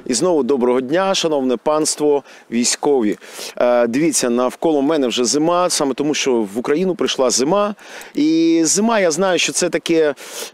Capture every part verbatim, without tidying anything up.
І знову доброго дня, шановне панство, військові. Е, дивіться, навколо мене вже зима, саме тому, що в Україну прийшла зима. І зима, я знаю, що це таке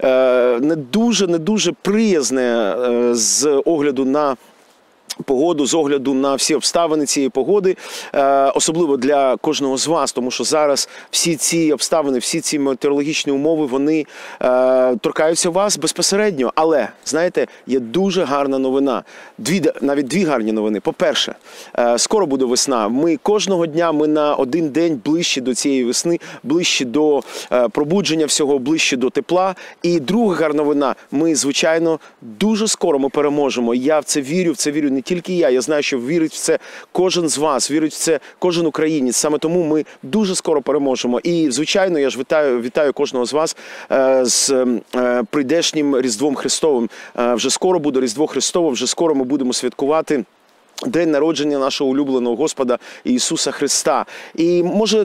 е, не дуже, не дуже приязне е, з огляду на погоду, з огляду на всі обставини цієї погоди, особливо для кожного з вас, тому що зараз всі ці обставини, всі ці метеорологічні умови, вони торкаються вас безпосередньо. Але, знаєте, є дуже гарна новина, дві, навіть дві гарні новини. По-перше, скоро буде весна. Ми кожного дня, ми на один день ближче до цієї весни, ближче до пробудження всього, ближче до тепла. І друга гарна новина, ми, звичайно, дуже скоро ми переможемо. Я в це вірю, в це вірю не тільки я, я знаю, що вірить в це кожен з вас, вірить в це кожен українець. Саме тому ми дуже скоро переможемо. І, звичайно, я ж вітаю, вітаю кожного з вас е, з е, прийдешнім Різдвом Христовим. Е, вже скоро буде Різдво Христове, вже скоро ми будемо святкувати день народження нашого улюбленого Господа Ісуса Христа. І, може,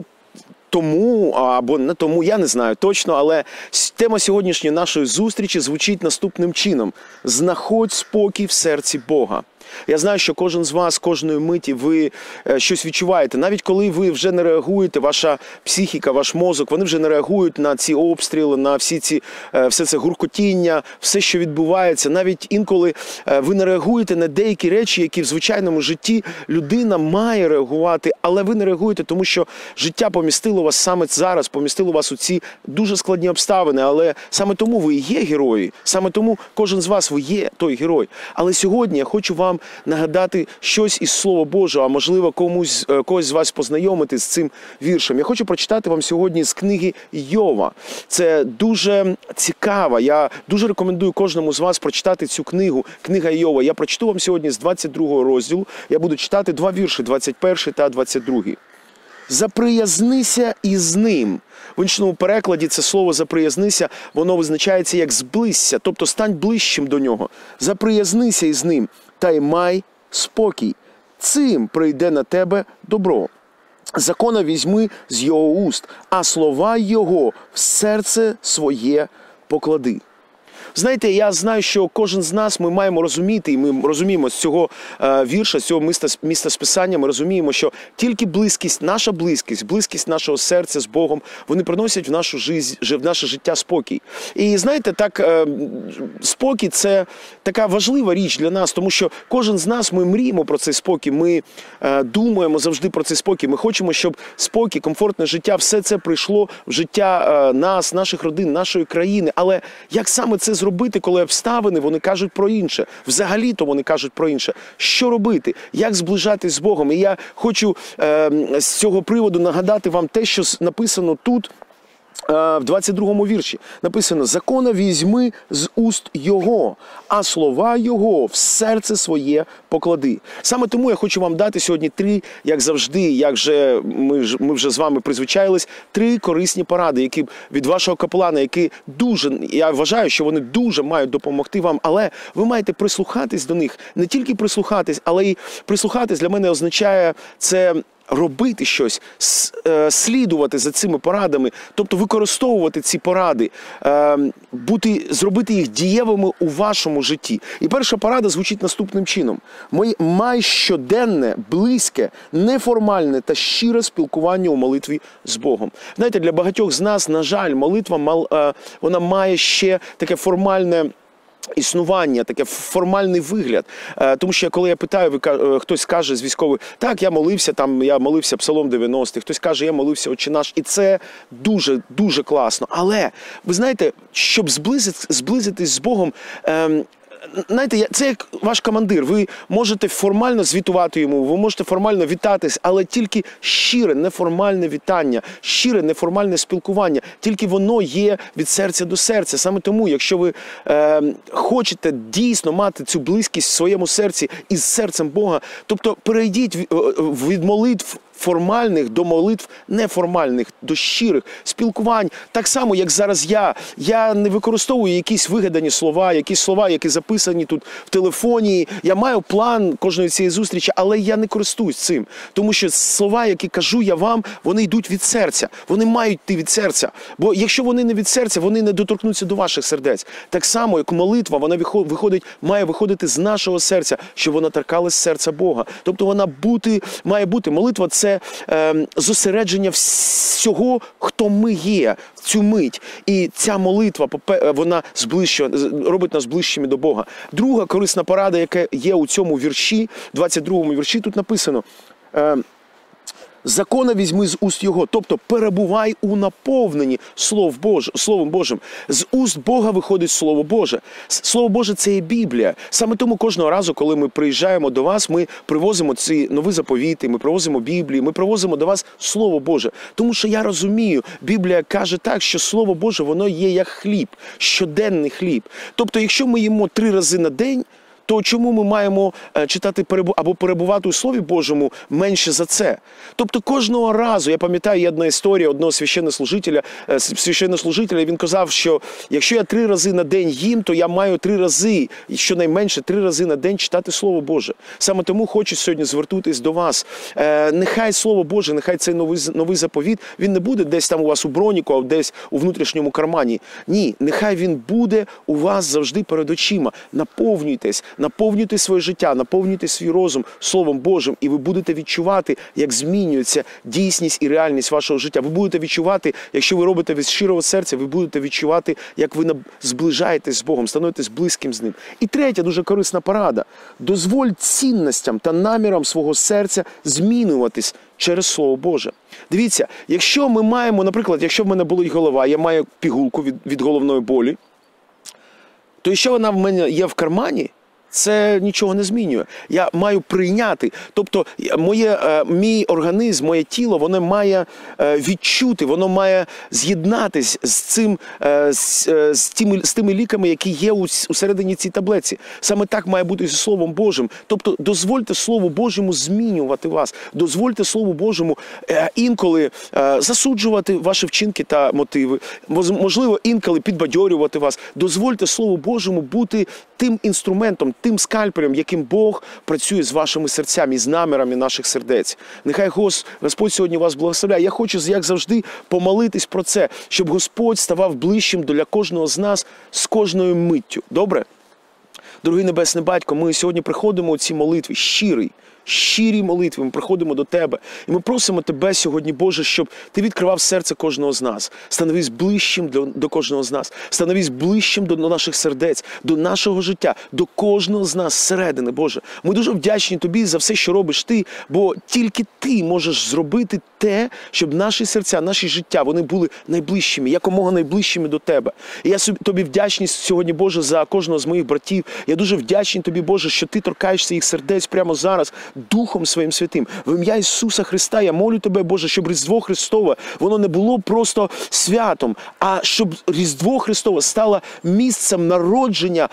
тому, або не тому, я не знаю точно, але тема сьогоднішньої нашої зустрічі звучить наступним чином. «Знаходь спокій в серці Бога». Я знаю, що кожен з вас, кожної миті ви щось відчуваєте. Навіть коли ви вже не реагуєте, ваша психіка, ваш мозок, вони вже не реагують на ці обстріли, на всі ці, все це гуркотіння, все, що відбувається. Навіть інколи ви не реагуєте на деякі речі, які в звичайному житті людина має реагувати, але ви не реагуєте, тому що життя помістило вас саме зараз, помістило вас у ці дуже складні обставини. Але саме тому ви є герої, саме тому кожен з вас ви є той герой. Але сьогодні я хочу вам нагадати щось із Слова Божого, а можливо комусь, когось з вас познайомити з цим віршем. Я хочу прочитати вам сьогодні з книги Йова. Це дуже цікаво. Я дуже рекомендую кожному з вас прочитати цю книгу, книга Йова. Я прочитаю вам сьогодні з двадцять другого розділу. Я буду читати два вірші, двадцять перший та двадцять другий. «Заприязнися із ним». В іншому перекладі це слово «заприязнися», воно визначається як «зблизься», тобто стань ближчим до нього. «Заприязнися із ним, та й май спокій. Цим прийде на тебе добро. Закона візьми з його уст, а слова його в серце своє поклади». Знаєте, я знаю, що кожен з нас, ми маємо розуміти, і ми розуміємо з цього е, вірша, з цього міста, міста Списання, ми розуміємо, що тільки близькість, наша близькість, близькість нашого серця з Богом, вони приносять в, нашу життя, в наше життя спокій. І знаєте, так, е, спокій – це така важлива річ для нас, тому що кожен з нас, ми мріємо про цей спокій, ми е, думаємо завжди про цей спокій, ми хочемо, щоб спокій, комфортне життя, все це прийшло в життя е, нас, наших родин, нашої країни. Але як саме це зробити, коли обставини, вони кажуть про інше. Взагалі-то вони кажуть про інше. Що робити? Як зближатись з Богом? І я хочу е, з цього приводу нагадати вам те, що написано тут, в двадцять другому вірші. Написано: «Закона візьми з уст його, а слова його в серце своє поклади». Саме тому я хочу вам дати сьогодні три, як завжди, як же ми, ми вже з вами призвичаїлись, три корисні поради, які від вашого капелана, які дуже, я вважаю, що вони дуже мають допомогти вам, але ви маєте прислухатись до них. Не тільки прислухатись, але й прислухатись для мене означає це робити щось, слідувати за цими порадами, тобто використовувати ці поради, бути, зробити їх дієвими у вашому житті. І перша порада звучить наступним чином. Май щоденне, близьке, неформальне та щире спілкування у молитві з Богом. Знаєте, для багатьох з нас, на жаль, молитва, вона має ще таке формальне існування, таке формальний вигляд. Тому що коли я питаю, хтось каже з військових: так, я молився, там, я молився Псалом дев'яностий, хтось каже, я молився Отче наш, і це дуже, дуже класно. Але, ви знаєте, щоб зблизити, зблизитись з Богом, ем, знаєте, це як ваш командир. Ви можете формально звітувати йому, ви можете формально вітатись, але тільки щире, неформальне вітання, щире, неформальне спілкування, тільки воно є від серця до серця. Саме тому, якщо ви е, хочете дійсно мати цю близькість в своєму серці із серцем Бога, тобто перейдіть від молитв формальних до молитв неформальних, до щирих спілкувань. Так само, як зараз я. Я не використовую якісь вигадані слова, якісь слова, які записані тут в телефоні. Я маю план кожної цієї зустрічі, але я не користуюсь цим. Тому що слова, які кажу я вам, вони йдуть від серця. Вони мають йти від серця. Бо якщо вони не від серця, вони не доторкнуться до ваших сердець. Так само, як молитва, вона виходить, має виходити з нашого серця, щоб вона торкалась серця Бога. Тобто вона бути, має бути, молитва – це е, зосередження всього, хто ми є в цю мить. І ця молитва, вона зближує, робить нас ближчими до Бога. Друга корисна порада, яка є у цьому вірші, двадцять другому вірші, тут написано е, «Закона візьми з уст Його», тобто перебувай у наповненні Слов Бож... Словом Божим. З уст Бога виходить Слово Боже. Слово Боже – це є Біблія. Саме тому кожного разу, коли ми приїжджаємо до вас, ми привозимо ці нові заповіти, ми привозимо Біблії, ми привозимо до вас Слово Боже. Тому що я розумію, Біблія каже так, що Слово Боже, воно є як хліб, щоденний хліб. Тобто, якщо ми їмо три рази на день, то чому ми маємо читати або перебувати у Слові Божому менше за це? Тобто кожного разу, я пам'ятаю, є одна історія одного священнослужителя, священнослужителя, він казав, що якщо я три рази на день їм, то я маю три рази, щонайменше три рази на день читати Слово Боже. Саме тому хочу сьогодні звернутися до вас. Нехай Слово Боже, нехай цей новий, новий заповіт, він не буде десь там у вас у броніку, а десь у внутрішньому кармані. Ні, нехай він буде у вас завжди перед очима. Наповнюйтесь. Наповнюйте своє життя, наповнюйте свій розум Словом Божим, і ви будете відчувати, як змінюється дійсність і реальність вашого життя. Ви будете відчувати, якщо ви робите від щирого серця, ви будете відчувати, як ви зближаєтесь з Богом, становитесь близьким з Ним. І третя дуже корисна порада. Дозволь цінностям та намірам свого серця змінюватись через Слово Боже. Дивіться, якщо ми маємо, наприклад, якщо в мене болить голова, я маю пігулку від, від головної болі, то якщо вона в мене є в кармані, це нічого не змінює. Я маю прийняти. Тобто моє, мій організм, моє тіло, воно має відчути, воно має з'єднатись з цим, з, з, тими, з тими ліками, які є усередині цій таблетці. Саме так має бути зі Словом Божим. Тобто дозвольте Слову Божому змінювати вас. Дозвольте Слову Божому інколи засуджувати ваші вчинки та мотиви. Можливо, інколи підбадьорювати вас. Дозвольте Слову Божому бути тим інструментом, тим скальпелем, яким Бог працює з вашими серцями, і з намірами наших сердець. Нехай Господь сьогодні вас благословляє. Я хочу, як завжди, помолитись про це, щоб Господь ставав ближчим для кожного з нас з кожною миттю. Добре? Дорогий Небесний Батько, ми сьогодні приходимо у цій молитві, щирий, щирі молитви, ми приходимо до Тебе. І ми просимо Тебе сьогодні, Боже, щоб Ти відкривав серце кожного з нас. Становись ближчим до, до кожного з нас. Становись ближчим до наших сердець, до нашого життя, до кожного з нас зсередини, Боже. Ми дуже вдячні Тобі за все, що робиш Ти, бо тільки Ти можеш зробити те, щоб наші серця, наші життя, вони були найближчими, якомога найближчими до Тебе. І я Тобі вдячний сьогодні, Боже, за кожного з моїх братів. Я дуже вдячний Тобі, Боже, що Ти торкаєшся їх сердець прямо зараз, Духом Своїм Святим. В ім'я Ісуса Христа я молю Тебе, Боже, щоб Різдво Христове, воно не було просто святом, а щоб Різдво Христове стало місцем народження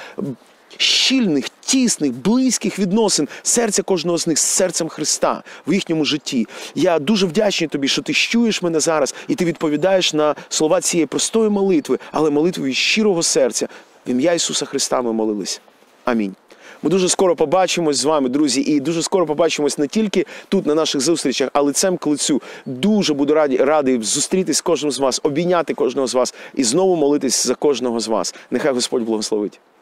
щільних, тісних, близьких відносин серця кожного з них з серцем Христа в їхньому житті. Я дуже вдячний Тобі, що Ти чуєш мене зараз, і Ти відповідаєш на слова цієї простої молитви, але молитви від щирого серця. В ім'я Ісуса Христа ми молились. Амінь. Ми дуже скоро побачимось з вами, друзі, і дуже скоро побачимось не тільки тут, на наших зустрічах, а лицем к лицю. Дуже буду радий, радий зустрітись з кожним з вас, обійняти кожного з вас і знову молитись за кожного з вас. Нехай Господь благословить.